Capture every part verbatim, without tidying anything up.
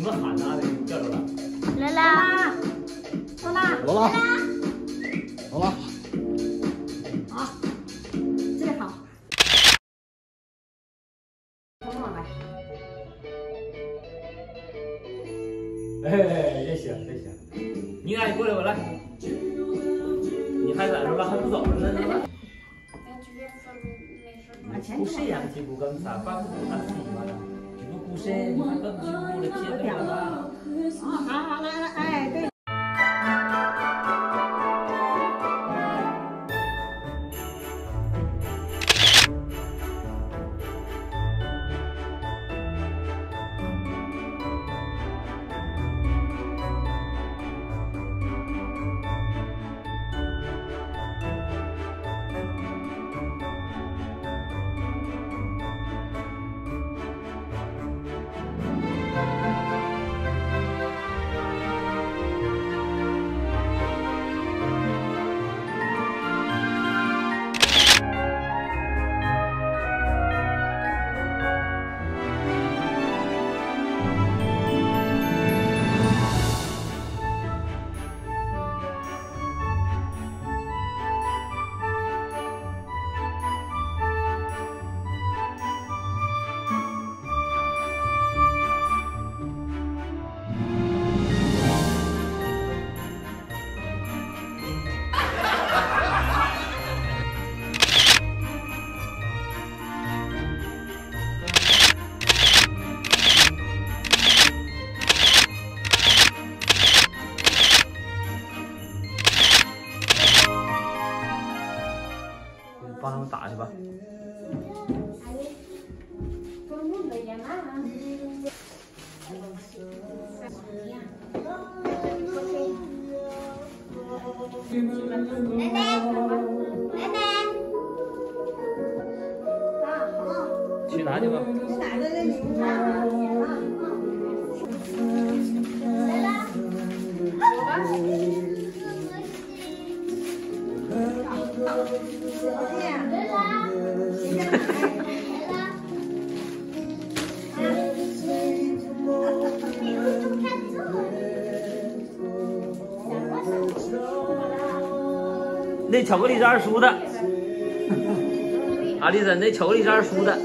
们喊他的叫着了。 来啦，罗拉， 罗拉，罗拉， 好，最好。等会儿来。 哎，也行也行，你俩过来吧，来。你还在这了，还不走呢，是吧？不是呀，去不跟啥办不他自己嘛？不顾谁，你还跟去不了撇掉了。 啊，好好来来，哎，对。 帮他们打去吧。 奶奶，奶奶，啊好， 去拿去吧。 奶奶的礼物啊啊！来啦，走吧。来啦， 那巧克力是二叔的，阿丽森，那巧克力是二叔的。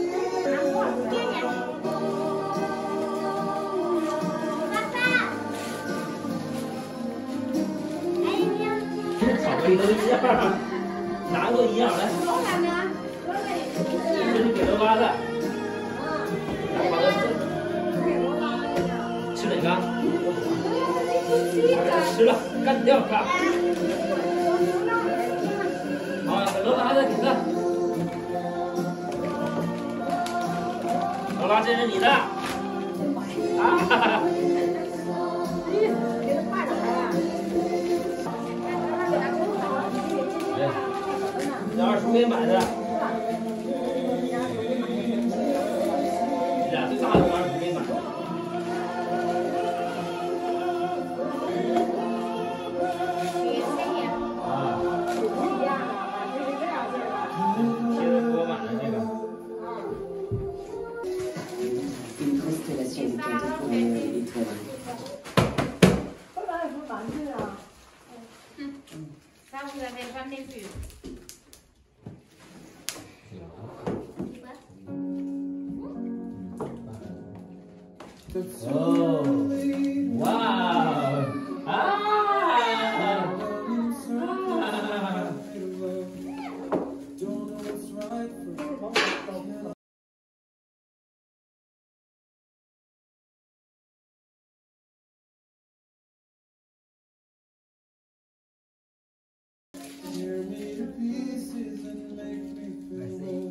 巧克力都一样，哪个都一样，来。这是给罗拉的。吃哪个？吃了，干掉它。好，罗拉的，你的。罗拉，这是你的。啊哈哈。这二叔给买的。俩最大的二叔给买的。啊。现在给我买的这个。 后来有什么玩具啊？ 嗯，咱们在那玩那具。 哦，哇啊！ Tear me to pieces and make me feel